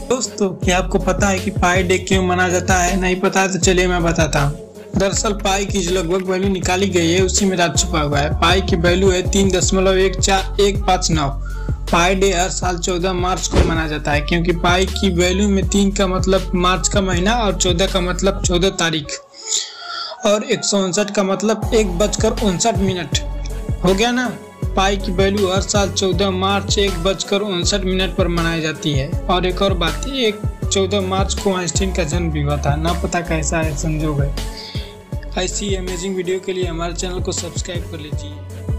दोस्तों, क्या आपको पता है कि पाई डे क्यों मनाया जाता है? नहीं पता है तो चलिए मैं बताता हूँ। दरअसल पाई की जो लगभग वैल्यू निकाली गई है उसी में राज छुपा हुआ है। पाई की वैल्यू है 3.14159। पाई डे हर साल 14 मार्च को मनाया जाता है क्योंकि पाई की वैल्यू में 3 का मतलब मार्च का महीना और 14 का मतलब 14 तारीख और 159 का मतलब 1:59 हो गया ना। पाई की वैल्यू हर साल 14 मार्च 1:59 पर मनाई जाती है। और एक और बात, 14 मार्च को आइंस्टीन का जन्म भी हुआ था। ना पता कैसा है संजोग है। ऐसी अमेजिंग वीडियो के लिए हमारे चैनल को सब्सक्राइब कर लीजिए।